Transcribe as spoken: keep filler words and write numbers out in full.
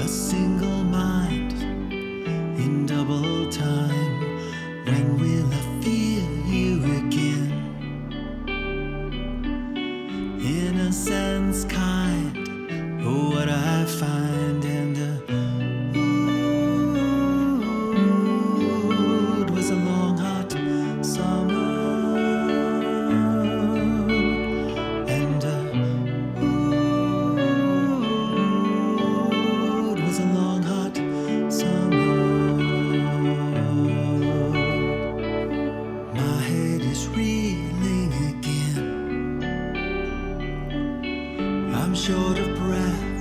a single mind in double time. When will I feel you again? Innocence kind, oh, what I find. And uh, ooh, it was a long hot summer. And uh, ooh, it was a long hot summer. My head is reeling again. I'm short of breath,